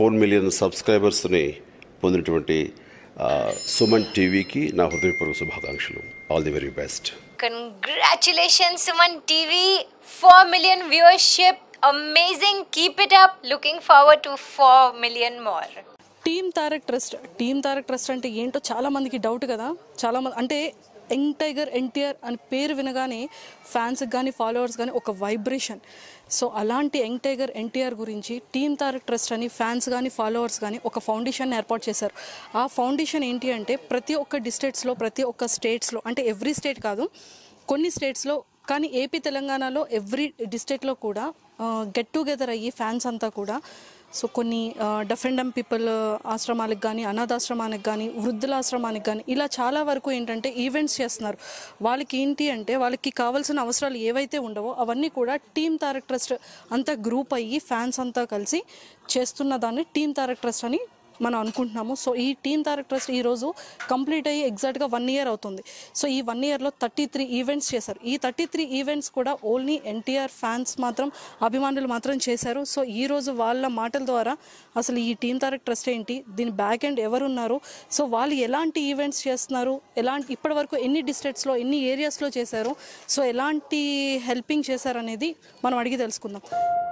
4 million సబ్స్క్రైబర్స్ని పొందినటువంటి సుమన్ టీవీకి నా హృదయపూర్వక శుభాకాంక్షలు. All the very best. Congratulations Suman TV, 4 million viewership, amazing, keep it up, looking forward to 4 million more. Team Tarak trust అంటే ఏంటో చాలామందికి డౌట్ కదా. చాలామంది అంటే యంగ్ టైగర్ ఎన్టీఆర్ అని పేరు వినగానే ఫ్యాన్స్కి కానీ ఫాలోవర్స్ కానీ ఒక వైబ్రేషన్. సో అలాంటి యంగ్ టైగర్ ఎన్టీఆర్ గురించి టీమ్ తారక్ ట్రస్ట్ అని ఫ్యాన్స్ కానీ ఫాలోవర్స్ కానీ ఒక ఫౌండేషన్ ఏర్పాటు చేశారు. ఆ ఫౌండేషన్ ఏంటి అంటే ప్రతి ఒక్క డిస్ట్రిక్ట్స్లో, ప్రతి ఒక్క స్టేట్స్లో, అంటే ఎవ్రీ స్టేట్ కాదు, కొన్ని స్టేట్స్లో, కానీ ఏపీ తెలంగాణలో ఎవ్రీ డిస్ట్రిక్ట్లో కూడా గెట్ టుగెదర్ అయ్యి ఫ్యాన్స్ అంతా కూడా సో కొన్ని డెఫ్ అండ్ డమ్ పీపుల్ ఆశ్రమాలకు కానీ, అనాథాశ్రమానికి కానీ, వృద్ధుల ఆశ్రమానికి కానీ ఇలా చాలా వరకు ఏంటంటే ఈవెంట్స్ చేస్తున్నారు. వాళ్ళకి ఏంటి అంటే వాళ్ళకి కావాల్సిన అవసరాలు ఏవైతే ఉండవో అవన్నీ కూడా టీమ్ తారక్ ట్రస్ట్ అంతా గ్రూప్ అయ్యి ఫ్యాన్స్ అంతా కలిసి చేస్తున్న దాన్ని టీమ్ తారక్ ట్రస్ట్ అని మనం అనుకుంటున్నాము. సో ఈ టీమ్ తారక్ ట్రస్ట్ ఈరోజు కంప్లీట్ అయ్యి ఎగ్జాక్ట్గా 1 year అవుతుంది. సో ఈ 1 yearలో 33 ఈవెంట్స్ చేశారు. ఈ 33 ఈవెంట్స్ కూడా ఓన్లీ ఎన్టీఆర్ ఫ్యాన్స్ మాత్రం, అభిమానులు మాత్రం చేశారు. సో ఈరోజు వాళ్ళ మాటల ద్వారా అసలు ఈ టీమ్ తారక్ ట్రస్ట్ ఏంటి, దీని బ్యాక్ ఎండ్ ఎవరున్నారు, సో వాళ్ళు ఎలాంటి ఈవెంట్స్ చేస్తున్నారు, ఇప్పటి వరకు ఎన్ని డిస్ట్రిక్ట్స్లో, ఎన్ని ఏరియాస్లో చేశారు, సో ఎలాంటి హెల్పింగ్ చేశారనేది మనం అడిగి తెలుసుకుందాం.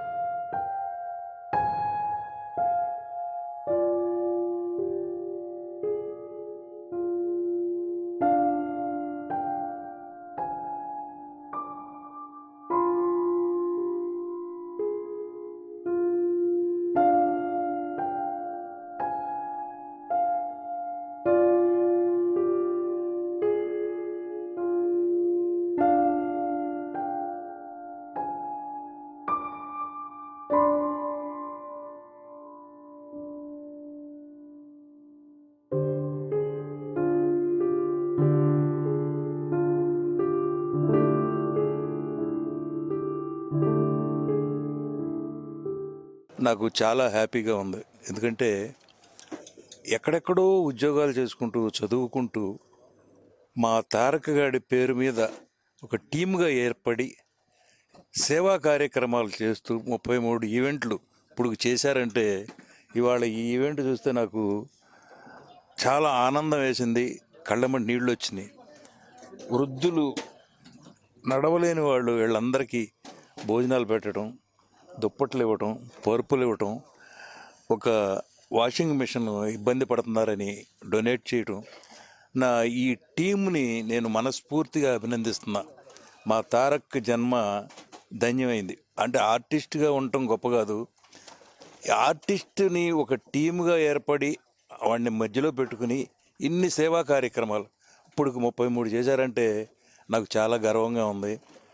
నాకు చాలా హ్యాపీగా ఉంది. ఎందుకంటే ఎక్కడెక్కడో ఉద్యోగాలు చేసుకుంటూ చదువుకుంటూ మా తారక గాడి పేరు మీద ఒక టీమ్గా ఏర్పడి సేవా కార్యక్రమాలు చేస్తూ 33 ఈవెంట్లు ఇప్పుడు చేశారంటే ఇవాళ ఈ ఈవెంట్ చూస్తే నాకు చాలా ఆనందం వేసింది. కళ్ళమ్మటి నీళ్ళు వచ్చినాయి. వృద్ధులు, నడవలేని వాళ్ళు, వీళ్ళందరికీ భోజనాలు పెట్టడం, దుప్పట్లు ఇవ్వటం, పరుపులు ఇవ్వటం, ఒక వాషింగ్ మిషన్ ఇబ్బంది పడుతున్నారని డొనేట్ చేయటం, నా ఈ టీంని నేను మనస్ఫూర్తిగా అభినందిస్తున్నా. మా తారక్ జన్మ ధన్యమైంది. అంటే ఆర్టిస్ట్గా ఉండటం గొప్ప కాదు, ఆర్టిస్ట్ని ఒక టీముగా ఏర్పడి వాడిని మధ్యలో పెట్టుకుని ఇన్ని సేవా కార్యక్రమాలు ఇప్పుడు 33 చేశారంటే నాకు చాలా గర్వంగా ఉంది.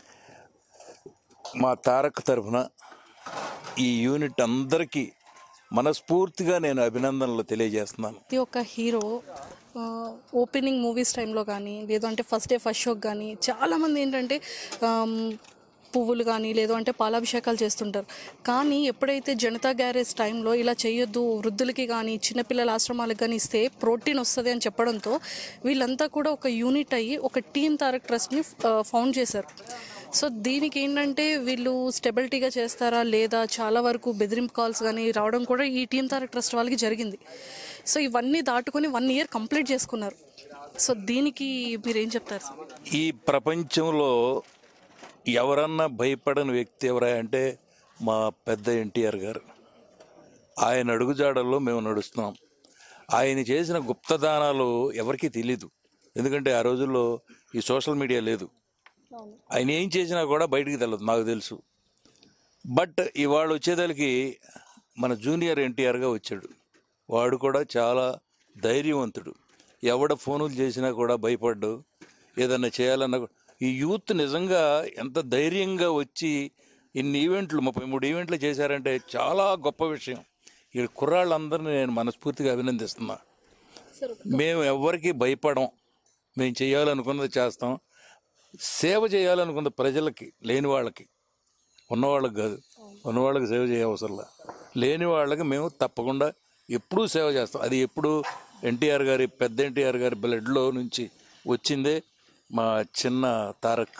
మా తారక్ తరఫున ఈ యూనిట్ అందరికీ మనస్ఫూర్తిగా నేను అభినందనలు తెలియజేస్తున్నాను. ప్రతి ఒక్క హీరో ఓపెనింగ్ మూవీస్ టైంలో కానీ, లేదు అంటే ఫస్ట్ డే ఫస్ట్ షోకి కానీ చాలామంది ఏంటంటే పువ్వులు కానీ, లేదు అంటే పాలాభిషేకాలు చేస్తుంటారు. కానీ ఎప్పుడైతే జనతా గ్యారేజ్ టైంలో ఇలా చేయొద్దు, వృద్ధులకి కానీ చిన్నపిల్లల ఆశ్రమాలకు కానీ ఇస్తే ప్రోటీన్ వస్తుంది అని చెప్పడంతో వీళ్ళంతా కూడా ఒక యూనిట్ అయ్యి ఒక టీమ్ తారక్ ట్రస్ట్ని ఫౌండ్ చేశారు. సో దీనికి ఏంటంటే వీళ్ళు స్టెబిలిటీగా చేస్తారా లేదా, చాలా వరకు బెదిరింపు కాల్స్ కానీ రావడం కూడా ఈ టీమ్ తారక్ ట్రస్ట్ వాళ్ళకి జరిగింది. సో ఇవన్నీ దాటుకొని 1 year కంప్లీట్ చేసుకున్నారు. సో దీనికి మీరేం చెప్తారు సార్? ఈ ప్రపంచంలో ఎవరన్నా భయపడని వ్యక్తి ఎవరా అంటే మా పెద్ద ఎన్టీఆర్ గారు. ఆయన అడుగుజాడల్లో మేము నడుస్తున్నాం. ఆయన చేసిన గుప్తదానాలు ఎవరికీ తెలీదు. ఎందుకంటే ఆ రోజుల్లో ఈ సోషల్ మీడియా లేదు. ఆయన ఏం చేసినా కూడా బయటికి తెలియదు, నాకు తెలుసు. బట్ ఇవాళ వచ్చేదానికి మన జూనియర్ ఎన్టీఆర్గా వచ్చాడు. వాడు కూడా చాలా ధైర్యవంతుడు. ఎవడ ఫోనులు చేసినా కూడా భయపడ్డు. ఏదన్నా చేయాలన్నా ఈ యూత్ నిజంగా ఎంత ధైర్యంగా వచ్చి ఇన్ని ఈవెంట్లు 33 ఈవెంట్లు చేశారంటే చాలా గొప్ప విషయం. ఈ కుర్రాళ్ళందరినీ నేను మనస్ఫూర్తిగా అభినందిస్తున్నా. మేము ఎవరికి భయపడం, మేము చేయాలనుకున్నది చేస్తాం. సేవ చేయాలనుకున్న ప్రజలకి, లేని వాళ్ళకి, ఉన్నవాళ్ళకి కాదు, ఉన్నవాళ్ళకి సేవ చేయ అవసరంలా, లేని వాళ్ళకి మేము తప్పకుండా ఎప్పుడూ సేవ చేస్తాం. అది ఎప్పుడు పెద్ద ఎన్టీఆర్ గారి బ్లడ్లో నుంచి వచ్చిందే. మా చిన్న తారక్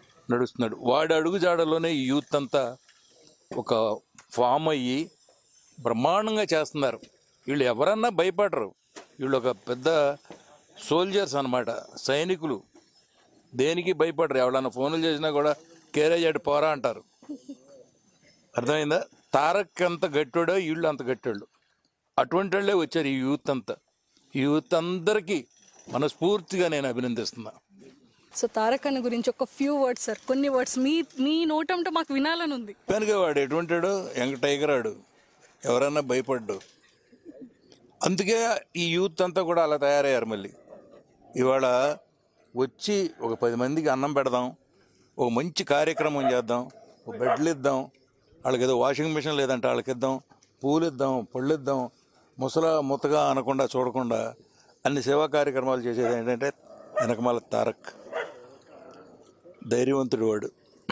నడుస్తున్నాడు. వాడి అడుగు జాడలోనే ఈ యూత్ అంతా ఒక ఫామ్ అయ్యి బ్రహ్మాండంగా చేస్తున్నారు. వీళ్ళు ఎవరన్నా భయపడరు. వీళ్ళు ఒక పెద్ద సోల్జర్స్ అన్నమాట, సైనికులు. దేనికి భయపడరు. ఎవడన్నా ఫోన్లు చేసినా కూడా కేరేజ్ అటు పోరా అంటారు. అర్థమైందా? తారక్ ఎంత గట్టాడో వీళ్ళు అంత గట్టాళ్ళు. అటువంటి వాళ్ళే వచ్చారు ఈ యూత్ అంతా. ఈ యూత్ అందరికీ మనస్ఫూర్తిగా నేను అభినందిస్తున్నా. సో తారక్ అన్న గురించి ఒక ఫ్యూ వర్డ్స్ సార్, కొన్ని వర్డ్స్ మీ నోటంటే మాకు వినాలని ఉంది. కనుక వాడు ఎటువంటాడు, యంగ్ టైగర్ ఆడు, ఎవరన్నా భయపడ్డు. అందుకే ఈ యూత్ అంతా కూడా అలా తయారయ్యారు. మళ్ళీ ఇవాళ వచ్చి ఒక 10 మందికి అన్నం పెడదాం, ఒక మంచి కార్యక్రమం చేద్దాం, ఒక బెడ్లు ఇద్దాం, వాళ్ళకి ఏదో వాషింగ్ మిషన్ లేదంటే వాళ్ళకి ఇద్దాం, పూలు ఇద్దాం, పళ్ళు ఇద్దాం, ముతగా అనకుండా చూడకుండా అన్ని సేవా కార్యక్రమాలు చేసేది ఏంటంటే వెనకమాల తారక్. ధైర్యవంతుడు వాడు.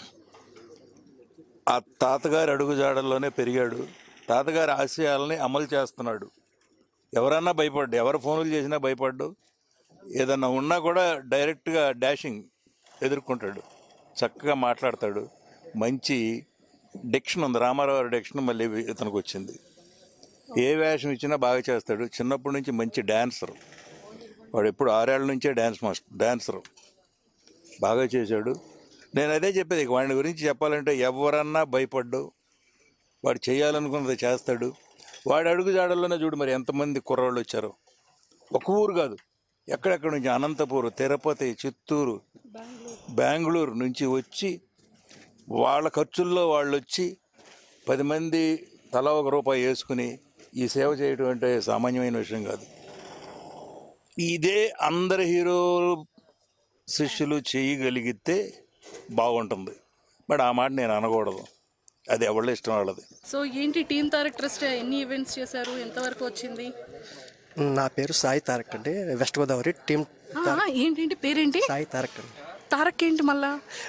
ఆ తాతగారి అడుగుజాడల్లోనే పెరిగాడు. తాతగారి ఆశయాలని అమలు చేస్తున్నాడు. ఎవరన్నా భయపడ్డు, ఎవరు ఫోన్లు చేసినా భయపడ్డు. ఏదన్నా ఉన్నా కూడా డైరెక్ట్గా డాషింగ్ ఎదుర్కొంటాడు. చక్కగా మాట్లాడతాడు. మంచి డిక్షన్ ఉంది, రామారావు గారి డిక్షన్ మళ్ళీ ఇతనికి వచ్చింది. ఏ వేషం ఇచ్చినా బాగా చేస్తాడు. చిన్నప్పటి నుంచి మంచి డాన్సర్ వాడు. ఎప్పుడు 6 ఏళ్ల నుంచే డాన్సర్ బాగా చేశాడు. నేను అదే చెప్పేది, వాడి గురించి చెప్పాలంటే ఎవరన్నా భయపడ్డు. వాడు చేయాలనుకున్నది చేస్తాడు. వాడి అడుగుజాడల్లోనే చూడు మరి ఎంతమంది కుర్రాళ్ళు వచ్చారో. ఒక ఊరు కాదు, ఎక్కడెక్కడి నుంచి, అనంతపూర్, తిరుపతి, చిత్తూరు, బెంగళూరు నుంచి వచ్చి వాళ్ళ ఖర్చుల్లో వాళ్ళు వచ్చి 10 మంది తలా ₹1 వేసుకుని ఈ సేవ చేయడం అంటే సామాన్యమైన విషయం కాదు. ఇదే అందరి హీరో శిష్యులు చేయగలిగితే బాగుంటుంది. బట్ ఆ మాట నేను అనకూడదు, అది ఎవళ్ళ ఇష్టం వాళ్ళది. సో ఏంటి టీమ్ తారక్ ట్రస్ట్ ఎన్ని ఈవెంట్స్ చేశారు, ఎంతవరకు వచ్చింది? నా పేరు సాయి తారక్ అండి, వెస్ట్ గోదావరి టీమ్. ఏంటి పేరేంటి? సాయి తారక్ అండి. తారక్ ఏంటి మళ్ళా?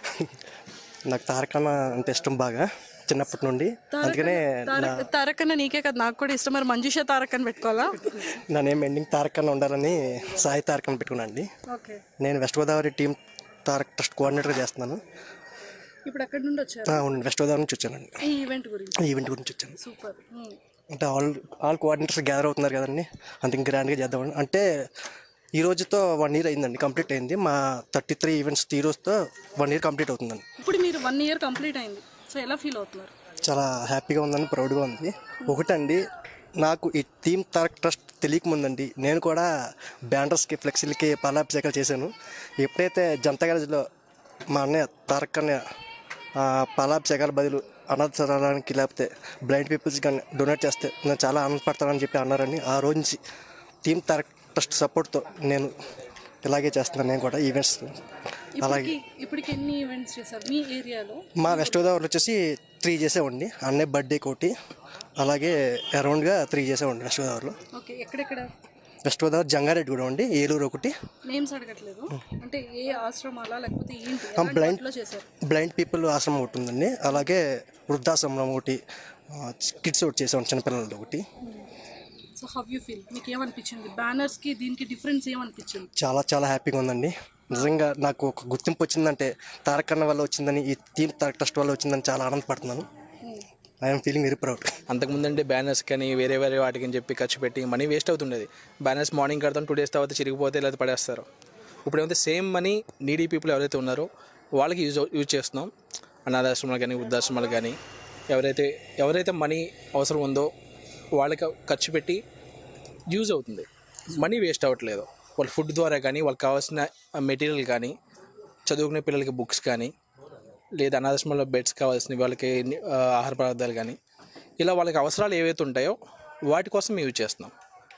నాకు తారక్ అన్న అంటే ఇష్టం బాగా చిన్నప్పటి నుండి. అందుకనే తారక్ అన్న నీకే కదా, నాకు కూడా ఇష్టం. మరి మంజుష తారక్ అని పెట్టుకోవాలా? నా నేమ్ ఎండింగ్ తారక్ అన్న ఉండాలని సాయి తారక్ అని పెట్టుకున్నాను అండి. నేను west Godavari team Tarak trust కోఆర్డినేటర్గా చేస్తున్నాను. ఇప్పుడు ఎక్కడి నుండి వచ్చారు? వెస్ట్ గోదావరి నుంచి వచ్చానండి. ఈ ఈవెంట్ గురించి వచ్చాను. సూపర్. అంటే ఆల్ కోఆర్డినేటర్స్ గ్యాదర్ అవుతున్నారు కదండి, అంత గ్రాండ్గా చేద్దామని. అంటే ఈ రోజుతో 1 year అయిందండి, కంప్లీట్ అయింది. మా 33 ఈవెంట్స్ ఈ రోజుతో 1 year కంప్లీట్ అవుతుందండి. ఇప్పుడు మీరు 1 year కంప్లీట్ అయింది. సో ఎలా ఫీల్ అవుతున్నారు? చాలా హ్యాపీగా ఉందండి, ప్రౌడ్గా ఉంది. ఒకటండి, నాకు ఈ టీమ్ తారక్ ట్రస్ట్ తెలియకముందండి నేను కూడా బ్యానర్స్కి, ఫ్లెక్సీలకి పాలాభిషేకాలు చేశాను. ఎప్పుడైతే జనతా గ్యారేజ్లో మా అన్నయ్య తారక్ అన్నయ్య పాలాభిషేకాల బదులు అనాథాలయానికి లేకపోతే బ్లైండ్ పీపుల్స్ కానీ డొనేట్ చేస్తే నేను చాలా ఆనందపడతానని చెప్పి అన్నారని ఆ రోజు నుంచి టీమ్ తారక్ ట్రస్ట్ సపోర్ట్తో నేను ఇలాగే చేస్తున్నాను. నేను కూడా ఈవెంట్స్ అలాగే. ఇప్పటికి ఎన్ని ఈవెంట్స్ చేశారు మీ ఏరియాలో? మా వెస్ట్ గోదావరిలో వచ్చేసి 3 చేసామండి. అన్నయ్య బర్త్డేకి ఒకటి, అలాగే అరౌండ్గా 3 చేసామండి వెస్ట్ గోదావరిలో. ఓకే, ఎక్కడెక్కడ? వెస్ట్ గోదావరి జంగారెడ్డి కూడా అండి, ఏలూరు ఒకటి. నేమ్స్ అడగట్లేదు, అంటే ఏ ఆశ్రమాలా లేకపోతే ఏంటి? బ్లైండ్ పీపుల్ ఆశ్రమం ఒకటి ఉందండి, అలాగే వృద్ధాశ్రమం ఒకటి, కిడ్స్ ఒకటి చేసాం, చిన్నపిల్లలది ఒకటి. So how you feel? మీకు ఏమనిపించింది? బ్యానర్స్కి దీనికి డిఫరెన్స్ ఏమనిపించింది? చాలా చాలా హ్యాపీగా ఉందండి. నిజంగా నాకు ఒక గుర్తింపు వచ్చిందంటే తారక్ అన్న వల్ల వచ్చిందని, ఈ టీమ్ తారక్ ట్రస్ట్ వల్ల వచ్చిందని చాలా ఆనందపడుతున్నాను. I'm feeling very proud. అంతకుముందంటే బ్యానర్స్ కానీ వేరే వాటికి అని చెప్పి ఖర్చు పెట్టి మనీ వేస్ట్ అవుతుండేది. బ్యానర్స్ మార్నింగ్ కడతాం, 2 days తర్వాత చిరిగిపోతే లేదా పడేస్తారు. ఇప్పుడు ఏమైతే సేమ్ మనీ నీడీ పీపుల్ ఎవరైతే ఉన్నారో వాళ్ళకి యూజ్ చేస్తున్నాం. అనాథాశ్రమాలు కానీ, వృద్ధాశ్రమాలు కానీ, ఎవరైతే మనీ అవసరం ఉందో వాళ్ళకి ఖర్చు పెట్టి యూజ్ అవుతుంది. మనీ వేస్ట్ అవ్వట్లేదు. వాళ్ళ ఫుడ్ ద్వారా కానీ, వాళ్ళకి కావాల్సిన మెటీరియల్ కానీ, చదువుకునే పిల్లలకి బుక్స్ కానీ, లేదా అనాథాశ్రమంలో బెడ్స్ కావాల్సినవి, వాళ్ళకి ఆహార పదార్థాలు కానీ, ఇలా వాళ్ళకి అవసరాలు ఏవైతే ఉంటాయో వాటి కోసం యూజ్ చేస్తున్నాం.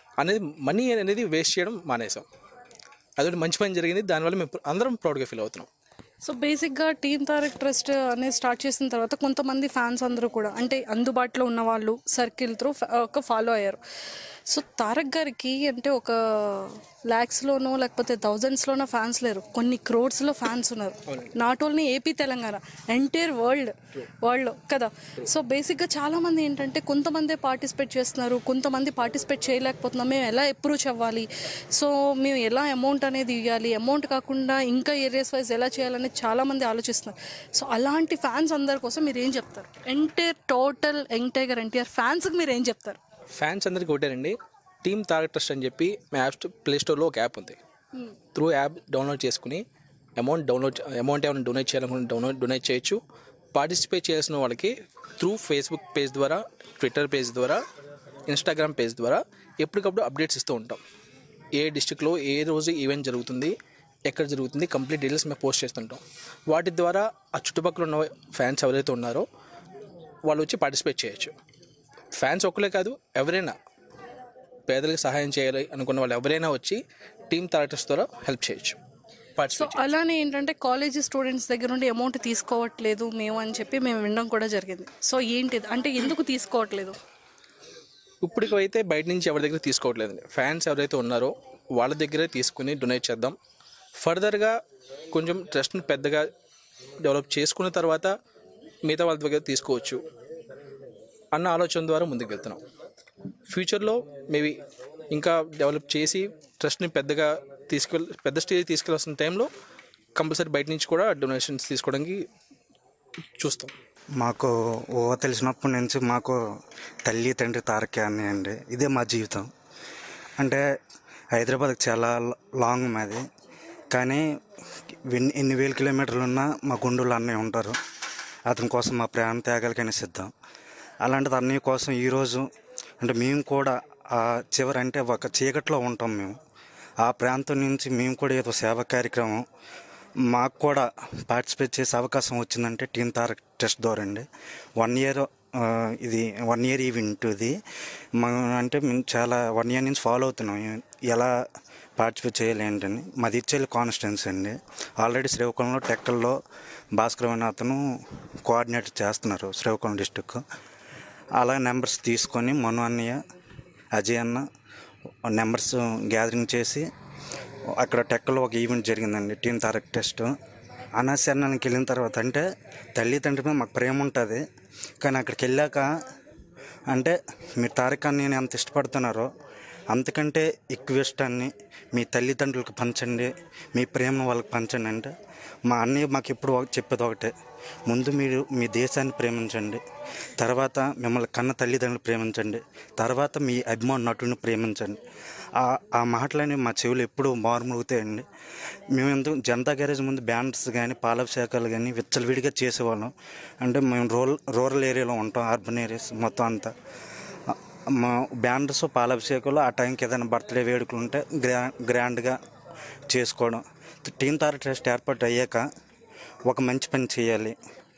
మనీ అనేది వేస్ట్ చేయడం మానేసాం. అదొకటి మంచి పని జరిగింది. దానివల్ల మేము అందరం ప్రౌడ్గా ఫీల్ అవుతున్నాం. సో బేసిక్గా టీమ్ తారక్ ట్రస్ట్ అనేది స్టార్ట్ చేసిన తర్వాత కొంతమంది ఫ్యాన్స్ అందరూ కూడా అంటే అందుబాటులో ఉన్న వాళ్ళు సర్కిల్ త్రూ ఒక ఫాలో అయ్యారు. సో తారక్ గారికి అంటే ఒక ల్యాక్స్లోనో లేకపోతే థౌజండ్స్లోనో ఫ్యాన్స్ లేరు, కొన్ని క్రోడ్స్లో ఫ్యాన్స్ ఉన్నారు. Not only AP Telangana, entire వరల్డ్లో కదా. సో బేసిక్గా చాలామంది ఏంటంటే కొంతమందే పార్టిసిపేట్ చేస్తున్నారు, కొంతమంది పార్టిసిపేట్ చేయలేకపోతున్నాం, మేము ఎలా అప్రోచ్ అవ్వాలి, సో మేము ఎలా అమౌంట్ అనేది ఇవ్వాలి, అమౌంట్ కాకుండా ఇంకా ఏరియాస్ వైజ్ ఎలా చేయాలని చాలామంది ఆలోచిస్తున్నారు. సో అలాంటి ఫ్యాన్స్ అందరి కోసం మీరు ఏం చెప్తారు? టోటల్ యంగ్ టైగర్ ఎన్టీఆర్ ఫ్యాన్స్కి మీరు ఏం చెప్తారు? ఫ్యాన్స్ అందరికీ ఒకటేనండి, టీమ్ తారక్ ట్రస్ట్ అని చెప్పి మా యాప్ ప్లే స్టోర్లో ఒక యాప్ ఉంది. త్రూ యాప్ డౌన్లోడ్ చేసుకుని అమౌంట్ ఏమైనా డొనేట్ చేయాలనుకుంటే డొనేట్ చేయొచ్చు. పార్టిసిపేట్ చేయాల్సిన వాళ్ళకి త్రూ ఫేస్బుక్ పేజ్ ద్వారా, ట్విట్టర్ పేజ్ ద్వారా, ఇన్స్టాగ్రామ్ పేజ్ ద్వారా ఎప్పటికప్పుడు అప్డేట్స్ ఇస్తూ ఉంటాం. ఏ డిస్ట్రిక్ట్లో ఏ రోజు ఈవెంట్ జరుగుతుంది, ఎక్కడ జరుగుతుంది, కంప్లీట్ డీటెయిల్స్ మేము పోస్ట్ చేస్తుంటాం. వాటి ద్వారా ఆ చుట్టుపక్కల ఉన్న ఫ్యాన్స్ ఎవరైతే ఉన్నారో వాళ్ళు వచ్చి పార్టిసిపేట్ చేయొచ్చు. ఫ్యాన్స్ ఒక్కలే కాదు, ఎవరైనా పేదలకు సహాయం చేయాలి అనుకున్న వాళ్ళు ఎవరైనా వచ్చి టీమ్ తారక్ ట్రస్ట్ ద్వారా హెల్ప్ చేయొచ్చు. సో అలానే ఏంటంటే కాలేజీ స్టూడెంట్స్ దగ్గర నుండి అమౌంట్ తీసుకోవట్లేదు మేము అని చెప్పి మేము వినడం కూడా జరిగింది. సో ఏంటిది అంటే ఎందుకు తీసుకోవట్లేదు? ఇప్పటికైతే బయట నుంచి ఎవరి దగ్గర తీసుకోవట్లేదండి. ఫ్యాన్స్ ఎవరైతే ఉన్నారో వాళ్ళ దగ్గరే తీసుకుని డొనేట్ చేద్దాం. ఫర్దర్గా కొంచెం ట్రస్ట్ని పెద్దగా డెవలప్ చేసుకున్న తర్వాత మిగతా వాళ్ళ దగ్గర తీసుకోవచ్చు అన్న ఆలోచన ద్వారా ముందుకు వెళ్తున్నాం. ఫ్యూచర్లో మేబీ ఇంకా డెవలప్ చేసి ట్రస్ట్ని పెద్ద స్టేజ్ తీసుకెళ్ళాల్సిన టైంలో కంపల్సరీ బయట నుంచి కూడా డొనేషన్స్ తీసుకోవడానికి చూస్తాం. మాకు తెలిసినప్పటి నుంచి మాకు తల్లి తండ్రి తారకే అని అండి, ఇదే మా జీవితం. అంటే హైదరాబాద్కి చాలా లాంగ్ మాది, కానీ ఎన్ని వేల కిలోమీటర్లు ఉన్నా మా గుండెల్లో అన్నయ్య ఉంటారు. అతని కోసం మా ప్రాణ త్యాగాలకైనా సిద్ధం. అలాంటిది అన్నయ్య కోసం ఈరోజు అంటే మేము కూడా ఆ చివరి అంటే ఒక చీకట్లో ఉంటాం మేము. ఆ ప్రాంతం నుంచి మేము కూడా ఏదో సేవా కార్యక్రమం మాకు కూడా పార్టిసిపేట్ చేసే అవకాశం వచ్చిందంటే టీమ్ తారక్ ట్రస్ట్ ద్వారా అండి. 1 year ఇది 1 year ఈవెంట్ ఇది. అంటే మేము చాలా 1 year నుంచి ఫాలో అవుతున్నాం ఎలా పార్టిసిపేట్ చేయాలి ఏంటని. మాది ఇచ్చేది కాన్స్టిట్యున్సీ అండి. ఆల్రెడీ శ్రీకాకుళంలో టెక్కల్లో భాస్కర్ అనే అతను కోఆర్డినేటర్ చేస్తున్నారు శ్రీకాకుళం డిస్టిక్. అలా నెంబర్స్ తీసుకొని మను అన్నయ్య, అజయ్ అన్న నెంబర్స్ గ్యాదరింగ్ చేసి అక్కడ టెక్కలో ఒక ఈవెంట్ జరిగిందండి, టీమ్ తారక్ టెస్ట్. అనాశరణానికి వెళ్ళిన తర్వాత అంటే తల్లిదండ్రుల మీద మాకు ప్రేమ ఉంటుంది, కానీ అక్కడికి వెళ్ళాక అంటే మీరు తారక్ అన్నయ్యని ఎంత ఇష్టపడుతున్నారో అంతకంటే ఎక్కువ ఇష్టాన్ని మీ తల్లిదండ్రులకు పంచండి, మీ ప్రేమను వాళ్ళకి పంచండి. అంటే మా అన్నయ్య మాకు ఎప్పుడు చెప్పేది ఒకటే, ముందు మీరు మీ దేశాన్ని ప్రేమించండి, తర్వాత మిమ్మల్ని కన్న తల్లిదండ్రులు ప్రేమించండి, తర్వాత మీ అభిమాన నటుని ప్రేమించండి. ఆ మాటలని మా చెవులు ఎప్పుడు మారుమరుగుతాయండి. మేము ఎందుకు జనతా గ్యారేజ్ ముందు బ్యానర్స్ కానీ పాలాభిషేకాలు కానీ విచ్చలవిడిగా చేసేవాళ్ళం. అంటే మేము రూరల్ ఏరియాలో ఉంటాం, అర్బన్ ఏరియాస్ మొత్తం అంతా. మా బ్యానర్స్ పాలాభిషేకాలు ఆ టైంకి ఏదైనా బర్త్డే వేడుకలు ఉంటే గ్రాండ్గా చేసుకోవడం. టీమ్ తారక్ ట్రస్ట్ ఏర్పాటు అయ్యాక ఒక మంచి పని చేయాలి,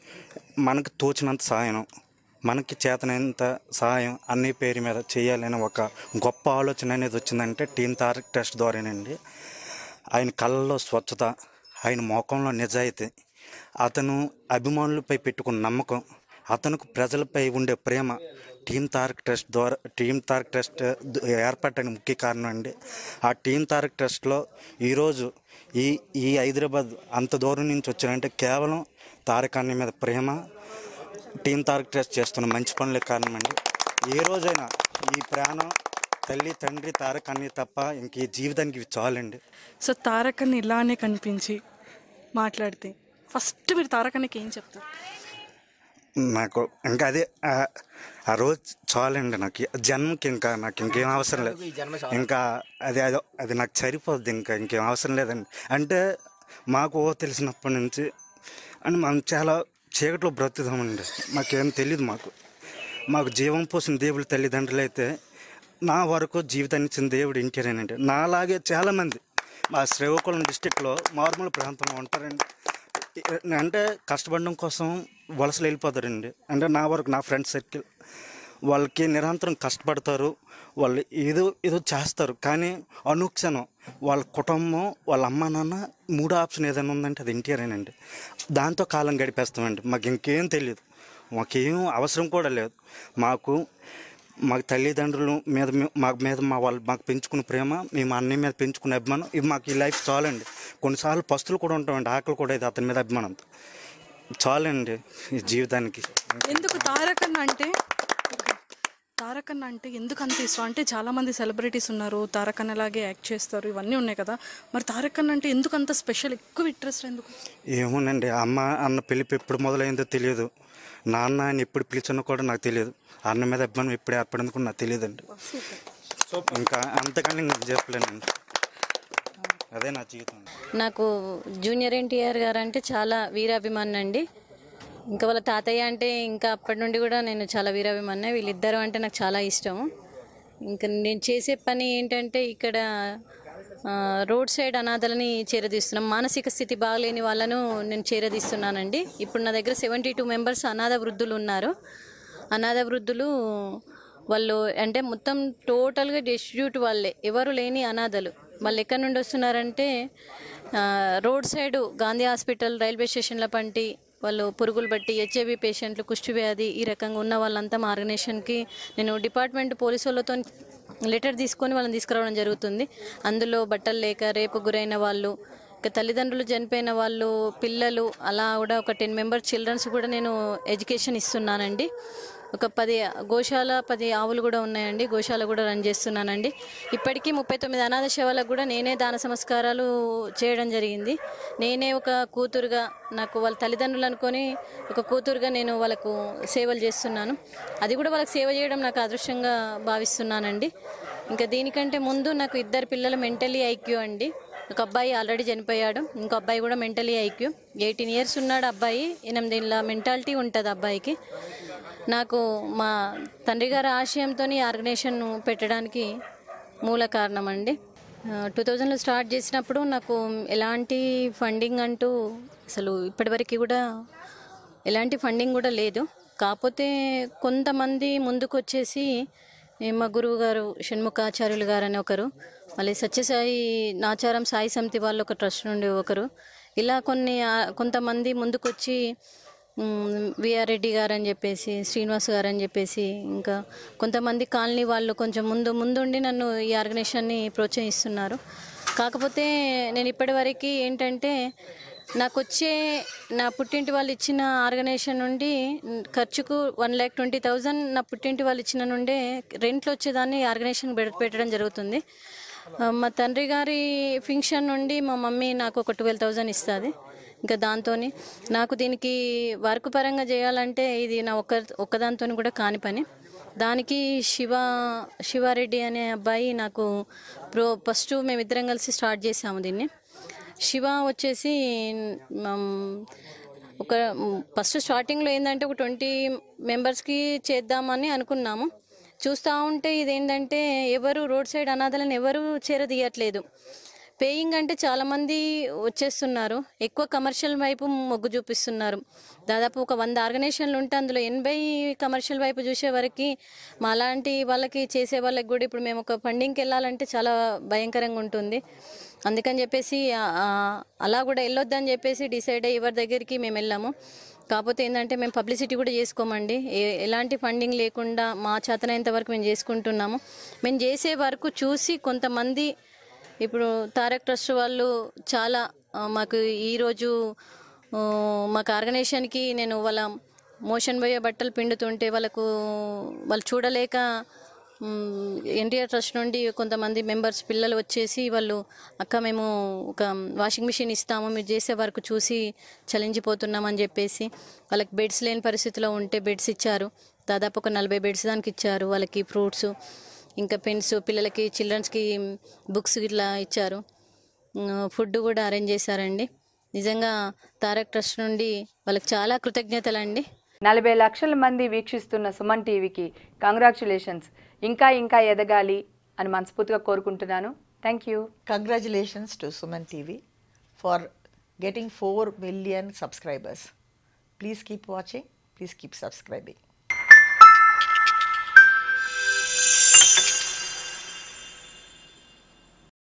మనకు తోచినంత సహాయం, మనకి చేతనంత సహాయం అన్ని పేరు మీద చేయాలని ఒక గొప్ప ఆలోచన అనేది వచ్చిందంటే టీమ్ తారక్ ట్రస్ట్ ద్వారానండి. ఆయన కళ్ళలో స్వచ్ఛత, ఆయన మోకంలో నిజాయితీ, అతను అభిమానులపై పెట్టుకున్న నమ్మకం, అతనికి ప్రజలపై ఉండే ప్రేమ టీమ్ తారక్ ట్రస్ట్ ఏర్పడటానికి ముఖ్య కారణం అండి. ఆ టీమ్ తారక్ ట్రస్ట్లో ఈరోజు ఈ హైదరాబాద్ అంత దూరం నుంచి వచ్చారంటే కేవలం తారక్ అన్నయ్య మీద ప్రేమ, టీమ్ తారక్ ట్రస్ట్ చేస్తున్న మంచి పనులే కారణం అండి. ఏ రోజైనా ఈ ప్రాణం తల్లి తండ్రి తారక్ అన్నయ్య తప్ప ఇంక ఈ జీవితానికి చాలండి. సో తారక్ అన్న ఇలానే కనిపించి మాట్లాడితే ఫస్ట్ మీరు తారక్ అన్నకి ఏం చెప్తారు? నాకు ఇంకా అదే ఆ రోజు చాలండి, నాకు జన్మకి నాకు ఇంకేం అవసరం లేదు. ఇంకా అది నాకు సరిపోద్ది, ఇంకేం అవసరం లేదండి. అంటే మాకు తెలిసినప్పటి నుంచి అని మనం చాలా చీకట్లో బ్రతుకుతామండి, మాకేం తెలియదు. మాకు జీవం పోసిన దేవుడి తల్లిదండ్రులు అయితే నా వరకు జీవితాన్ని ఇచ్చిన దేవుడు ఎన్టీఆర్ఏనండి. నాలాగే చాలామంది మా శ్రీకాకుళం డిస్టిక్లో మారుమూల ప్రాంతంలో ఉంటారండి. అంటే కష్టపడడం కోసం వలసలు వెళ్ళిపోతారండి. అంటే నా వరకు నా ఫ్రెండ్ సర్కిల్ వాళ్ళకి నిరంతరం కష్టపడతారు, వాళ్ళు ఏదో చేస్తారు, కానీ అనుక్షణం వాళ్ళ కుటుంబం, వాళ్ళ అమ్మ నాన్న, 3 ఆప్షన్ ఏదైనా ఉందంటే అది ఎన్టీఆర్ఏనండి. దాంతో కాలం గడిపేస్తామండి. మాకు ఇంకేం తెలియదు, మాకేం అవసరం కూడా లేదు. మాకు మాకు తల్లిదండ్రులు మీద మాకు పెంచుకున్న ప్రేమ, మేము అన్నయ్య మీద పెంచుకున్న అభిమానం, ఇవి మాకు ఈ లైఫ్ చాలండి. కొన్నిసార్లు పస్తులు కూడా ఉంటామండి, ఆకలి కూడా ఇది అతని మీద అభిమానంతో చాలండి ఈ జీవితానికి. ఎందుకు తారక్ అన్న అంటే ఎందుకు అంత ఇష్టం అంటే చాలామంది సెలబ్రిటీస్ ఉన్నారు తారక్ అన్న లాగే యాక్ట్ చేస్తారు, ఇవన్నీ ఉన్నాయి కదా, మరి తారక్ అన్న అంటే ఎందుకు అంత స్పెషల్, ఎక్కువ ఇంట్రెస్ట్ ఎందుకు? ఏమోనండి, అమ్మ అన్న పిలిపి ఎప్పుడు మొదలైందో తెలియదు, నాన్న ఆయన ఎప్పుడు పిలిచినా కూడా నాకు తెలియదు, అన్న మీద అభిమానం ఎప్పుడు ఏర్పడింది కూడా నాకు తెలియదండి. ఇంకా అంతకన్నా ఇంకా చెప్పలేనండి, అదే నా జీవితం. నాకు జూనియర్ ఎన్టీఆర్ గారు అంటే చాలా వీరాభిమాని అండి. ఇంకా వాళ్ళ తాతయ్య అంటే ఇంకా అప్పటి నుండి కూడా నేను చాలా వీరాభిమాని. వీళ్ళిద్దరూ అంటే నాకు చాలా ఇష్టం. ఇంకా నేను చేసే పని ఏంటంటే ఇక్కడ రోడ్ సైడ్ అనాథలని చేరదీస్తున్నాం. మానసిక స్థితి బాగలేని వాళ్ళను నేను చేరదీస్తున్నానండి. ఇప్పుడు నా దగ్గర 72 మెంబర్స్ అనాథ వృద్ధులు ఉన్నారు. అనాథ వృద్ధులు వాళ్ళు అంటే మొత్తం టోటల్గా డిస్ట్రిబ్యూట్ వాళ్ళే, ఎవరు లేని అనాథలు. వాళ్ళు ఎక్కడి నుండి వస్తున్నారంటే road side Gandhi hospital, railway స్టేషన్ల పంటి వాళ్ళు పురుగులు బట్టి, హెచ్ఐవి పేషెంట్లు, కుష్టి వ్యాధి ఈ రకంగా ఉన్న వాళ్ళంతా మా ఆర్గనైజేషన్కి నేను డిపార్ట్మెంట్ పోలీసు వాళ్ళతో లెటర్ తీసుకొని వాళ్ళని తీసుకురావడం జరుగుతుంది. అందులో బట్టలు లేక రేపు గురైన వాళ్ళు, ఇక తల్లిదండ్రులు చనిపోయిన వాళ్ళు, పిల్లలు, అలా కూడా ఒక 10 మెంబర్స్ చిల్డ్రన్స్ కూడా నేను ఎడ్యుకేషన్ ఇస్తున్నానండి. ఒక 10 గోశాల 10 ఆవులు కూడా ఉన్నాయండి, గోశాల కూడా రన్ చేస్తున్నానండి. ఇప్పటికీ 39 అనాథ శవాలకు కూడా నేనే దాన సంస్కారాలు చేయడం జరిగింది. నేనే ఒక కూతురుగా, నాకు వాళ్ళ తల్లిదండ్రులు అనుకొని ఒక కూతురుగా నేను వాళ్ళకు సేవలు చేస్తున్నాను. అది కూడా వాళ్ళకి సేవ చేయడం నాకు అదృష్టంగా భావిస్తున్నానండి. ఇంకా దీనికంటే ముందు నాకు 2 పిల్లలు మెంటలీ ఐక్యూ అండి. ఒక అబ్బాయి ఆల్రెడీ చనిపోయాడు, ఇంకో అబ్బాయి కూడా మెంటలీ ఐక్యూ. 18 ఇయర్స్ ఉన్నాడు అబ్బాయి, 8 ఏళ్ళ మెంటాలిటీ ఉంటుంది అబ్బాయికి. నాకు మా తండ్రి గారి ఆశయంతో ఆర్గనైజేషన్ పెట్టడానికి మూల కారణం అండి. 2000లో స్టార్ట్ చేసినప్పుడు నాకు ఎలాంటి ఫండింగ్ అంటూ అసలు ఇప్పటివరకు కూడా ఎలాంటి ఫండింగ్ కూడా లేదు. కాకపోతే కొంతమంది ముందుకు వచ్చేసి మా గురువు గారు షణ్ముఖాచార్యులు గారు అని ఒకరు, మళ్ళీ సత్యసాయి నాచారం సాయి సమితి వాళ్ళు ఒక ట్రస్ట్ నుండి ఒకరు, ఇలా కొంతమంది ముందుకొచ్చి విఆర్ రెడ్డి గారు అని చెప్పేసి, శ్రీనివాస్ గారు అని చెప్పేసి, ఇంకా కొంతమంది కాలనీ వాళ్ళు కొంచెం ముందుండి నన్ను ఈ ఆర్గనైజేషన్ని ప్రోత్సహిస్తున్నారు. కాకపోతే నేను ఇప్పటివరకు ఏంటంటే నాకు వచ్చే నా పుట్టింటి వాళ్ళు ఇచ్చిన ఆర్గనైజేషన్ నుండి ఖర్చుకు 1,20,000 నా పుట్టింటి వాళ్ళు ఇచ్చిన నుండే రెంట్లు వచ్చేదాన్ని ఆర్గనైజేషన్ పెట్టడం జరుగుతుంది. మా తండ్రి గారి ఫంక్షన్ నుండి మా మమ్మీ నాకు ఒక 12,000 ఇస్తుంది. ఇంకా దాంతో నాకు దీనికి వర్క్ పరంగా చేయాలంటే ఇది నా ఒక్కదాంతో కూడా కాని పని. దానికి శివారెడ్డి అనే అబ్బాయి నాకు ఫస్ట్ మేమిద్దరం కలిసి స్టార్ట్ చేసాము దీన్ని. శివ వచ్చేసి ఒక ఫస్ట్ స్టార్టింగ్లో ఏంటంటే ఒక 20 మెంబర్స్కి చేద్దామని అనుకున్నాము. చూస్తూ ఉంటే ఇదేంటంటే ఎవరు రోడ్ సైడ్ అనాథలను ఎవరు చేరదీయట్లేదు. పేయింగ్ అంటే చాలామంది వచ్చేస్తున్నారు, ఎక్కువ కమర్షియల్ వైపు మొగ్గు చూపిస్తున్నారు. దాదాపు ఒక 100 ఆర్గనైజేషన్లు ఉంటే అందులో 80 కమర్షియల్ వైపు చూసే వరకు మా అలాంటి వాళ్ళకి చేసే వాళ్ళకి కూడా ఇప్పుడు మేము ఒక ఫండింగ్కి వెళ్ళాలంటే చాలా భయంకరంగా ఉంటుంది. అందుకని చెప్పేసి అలా కూడా వెళ్ళొద్దని చెప్పేసి డిసైడ్ అయ్యి ఎవరి దగ్గరికి మేము వెళ్ళాము. కాకపోతే ఏంటంటే మేము పబ్లిసిటీ కూడా చేసుకోమండి, ఎలాంటి ఫండింగ్ లేకుండా మా చేతనైనంత వరకు మేము చేసుకుంటున్నాము. మేము చేసే వరకు చూసి కొంతమంది ఇప్పుడు తారక్ ట్రస్ట్ వాళ్ళు చాలా మాకు ఈరోజు మాకు ఆర్గనైజేషన్కి నేను వాళ్ళ మోషన్ పోయే బట్టలు పిండుతుంటే వాళ్ళు చూడలేక ఎన్టీఆర్ ట్రస్ట్ నుండి కొంతమంది మెంబర్స్ పిల్లలు వచ్చేసి వాళ్ళు అక్క మేము ఒక వాషింగ్ మిషన్ ఇస్తాము, మీరు చేసే వరకు చూసి చలించిపోతున్నామని చెప్పేసి వాళ్ళకి బెడ్స్ లేని పరిస్థితిలో ఉంటే బెడ్స్ ఇచ్చారు. దాదాపు ఒక 40 బెడ్స్ దానికి ఇచ్చారు. వాళ్ళకి ఫ్రూట్స్, ఇంకా పెన్స్, పిల్లలకి చిల్డ్రన్స్కి బుక్స్ ఇట్లా ఇచ్చారు. ఫుడ్ కూడా అరేంజ్ చేశారండి. నిజంగా తారక్ ట్రస్ట్ నుండి వాళ్ళకి చాలా కృతజ్ఞతలండి. 40 లక్షల మంది వీక్షిస్తున్న సుమన్ టీవీకి కంగ్రాచ్యులేషన్స్. ఇంకా ఎదగాలి అని మనస్ఫూర్తిగా కోరుకుంటున్నాను. Thank you. Congratulations to Suman TV for getting 4 million subscribers. Please keep watching. Please keep subscribing.